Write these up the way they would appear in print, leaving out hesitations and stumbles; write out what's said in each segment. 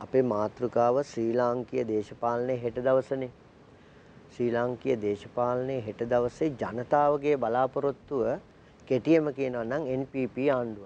අපේ මාතෘකාව ශ්‍රී ලාංකීය දේශපාලනයේ හෙට දවසනේ. ශ්‍රී ලාංකීය දේශපාලනයේ හෙට දවසේ ජනතාවගේ බලාපොරොත්තුව කෙටියෙම කියනවා නම් NPP ආණ්ඩුව.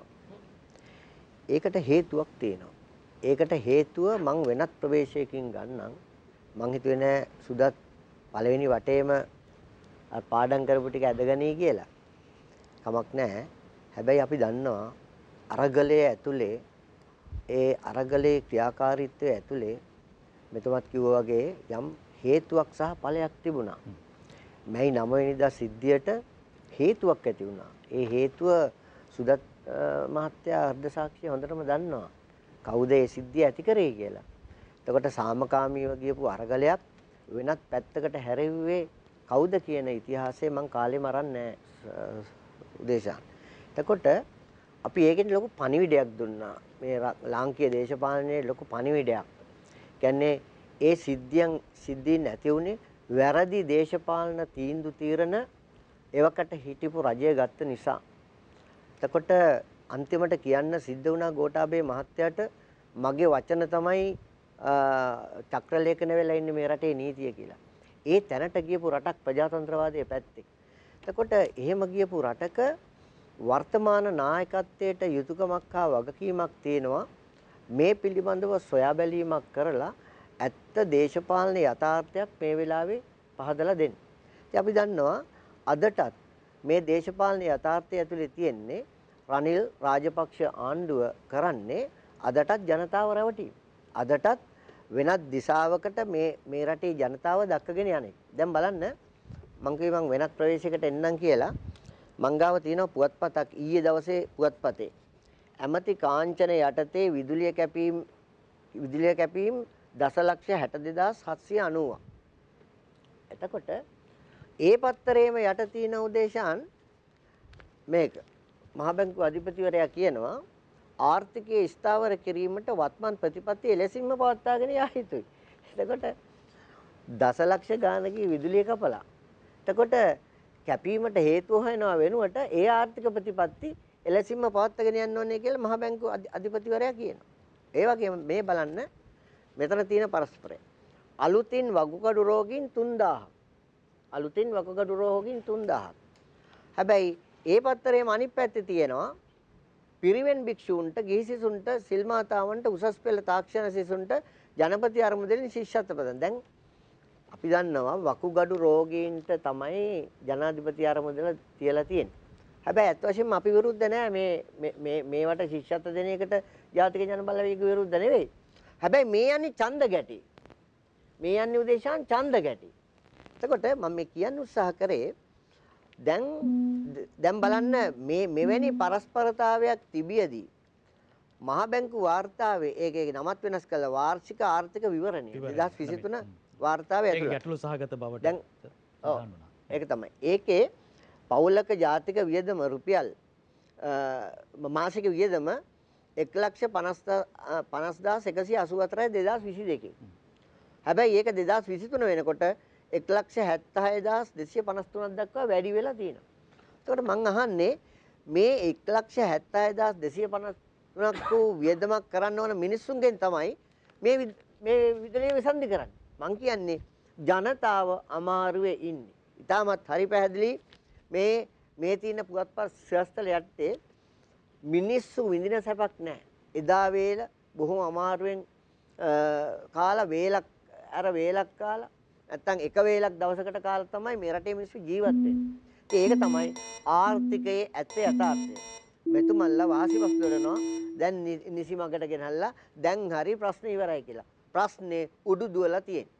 ඒකට හේතුවක් තියෙනවා. ඒකට හේතුව මං වෙනත් ප්‍රවේශයකින් ගන්නම්. මං හිතුවේ නෑ සුදත් පළවෙනි වටේම පාඩම් කරපු ටික ඇදගනී කියලා. කමක් නැහැ. හැබැයි අපි දන්නවා අරගලයේ ඇතුලේ ඒ අරගලයේ ක්‍රියාකාරීත්වය ඇතුලේ මෙතනත් කිව්වා වගේ යම් හේතුවක් සහ ඵලයක් තිබුණා. මැයි 9 වෙනිදා සිද්ධියට හේතුවක් ඇති වුණා. ඒ හේතුව සුදත් මහත්තයා අර්ධ සාක්ෂිය හොඳටම දන්නවා. කවුද ඒ සිද්ධිය ඇති කරේ කියලා. එතකොට සාමකාමීව ගියපු අරගලයක් වෙනත් පැත්තකට හැරෙව්වේ කවුද කියන ඉතිහාසය මම කාලෙම අරන්නේ උදේශාන්. එතකොට අපි ඒකෙන් ලොකු පණිවිඩයක් දුන්නා. මේ ලාංකීය දේශපාලනයේ ලොකු පණිවිඩයක්. කියන්නේ ඒ සිද්ධීන් නැති වුණේ වැරදි දේශපාලන තීන්දුව తీරන එවකට හිටපු රජය ගත්ත නිසා. එතකොට අන්තිමට කියන්න සිද්ධ වුණා ගෝඨාභය මහත්තයාට මගේ වචන තමයි චක්‍රලේඛන වෙලා ඉන්නේ මේ රටේ නීතිය කියලා. ඒ තැනට ගියපු රටක් ප්‍රජාතන්ත්‍රවාදයේ පැත්තේ. එතකොට එහෙම ගියපු රටක වර්තමාන නායකත්වයට යුතුයකමක් හා වගකීමක් තියෙනවා මේ පිළිබඳව සොයා බැලීමක් කරලා ඇත්ත දේශපාලන යථාර්ථයක් මේ වෙලාවේ පහදලා දෙන්න. ඉතින් අපි දන්නවා අදටත් මේ දේශපාලන යථාර්ථය ඇතුලේ තියෙන්නේ රනිල් රාජපක්ෂ ආණ්ඩුව කරන්නේ අදටත් ජනතාව රැවටීම. අදටත් වෙනත් දිශාවකට මේ රටේ ජනතාව දක්කගෙන යන්නේ. දැන් බලන්න මම වෙනත් ප්‍රවේශයකට එන්නම් කියලා මං ගාව තියෙනවා පුවත්පතක් ඊයේ දවසේ පුවත්පතේ. ඇමති කාංචන යටතේ විදුලිය කැපීම් දසලක්ෂ 62790ක්. එතකොට ඒ පත්තරේම යට තියෙන උදේශාන් මේක මහ බැංකුව අධිපතිවරයා කියනවා ආර්ථිකයේ ස්ථාවර කිරීමට වත්මන් ප්‍රතිපත්ති එලෙසින්ම පවත්වාගෙන යා යුතුයි. එතකොට දසලක්ෂ ගානකී විදුලිය කපලා. එතකොට කැපීමට හේතුව හොයනවා වෙනුවට ඒ ආර්ථික ප්‍රතිපත්ති එලෙසින්ම පවත්වාගෙන යන්න ඕනේ කියලා මහ බැංකුව අධිපතිවරයා කියනවා. ඒ වගේම මේ බලන්න මෙතන තියෙන පරස්පරය. අලුතින් වකුගඩු රෝගීන් 3000ක්. අලුතින් වකුගඩු රෝගීන් 3000ක්. හැබැයි ඒ පත්තරේම අනිත් පැත්තේ තියෙනවා පිරිවෙන් භික්ෂූන්ට, ගිහි සිසුන්ට, සිල් මාතාවන්ට, උසස් පෙළ තාක්ෂණ සිසුන්ට ජනපති අරමුදලින් ශිෂ්‍යත්ව ප්‍රදාන. දැන් අපි දන්නවා වකුගඩු රෝගීන්ට තමයි ජනාධිපති අරමුදල තියලා තියෙන්නේ. හැබැයි අත් වශයෙන්ම අපි විරුද්ධ නෑ මේවට ශිෂ්‍යත්ව දෙන එකට ජාතික ජනබලවේග විරුද්ධ නෙවෙයි. හැබැයි මේ යන්නේ ඡන්ද ගැටි. මේ යන්නේ උදේශාන් ඡන්ද ගැටි. එතකොට මම මේ කියන්න උත්සාහ කරේ දැන් බලන්න මෙවැනි පරස්පරතාවයක් තිබියදී මහ බැංකු වාර්තාවේ ඒකේ නමත් වෙනස් කළ වාර්ෂික ආර්ථික විවරණය 2023 වාර්තාවේ ඇතුළත ගැටලු සහගත බවට දැන් ඒක තමයි. ඒකේ පෞලක ජාතික වියදම රුපියල් මාසික වියදම 1,50,184යි 2022. හැබැයි ඒක 2023 වෙනකොට 1,76,253ක් දක්වා වැඩි වෙලා තියෙනවා. එතකොට මම අහන්නේ මේ 1,76,253ක් වූ වියදමක් කරන්න ඕන මිනිස්සුන්ගෙන් තමයි මේ විදුලිය විසන්ධි කරන්නේ. මම කියන්නේ ජනතාව අමාරුවේ ඉන්නේ. ඉතාමත් හරි පැහැදිලි මේ තියෙන පුවත්පත් ශ්‍රස්තල යටතේ මිනිස්සු විඳින සැපක් නැහැ. එදා වේල බොහොම අමාරුවෙන් කාලා වේලක් කාලා නැත්තම් එක වේලක් දවසකට කාලා තමයි මේ රටේ මිනිස්සු ජීවත් වෙන්නේ. ඒක තමයි ආර්ථිකයේ ඇත්ත යථාර්ථය. මෙතුමල්ලා වාසිවස් දරනවා දැන් නිසි මගට ගෙනල්ලා දැන් හරි ප්‍රශ්න ඉවරයි කියලා. ප්‍රශ්නේ උඩු දුවලා තියෙන්නේ.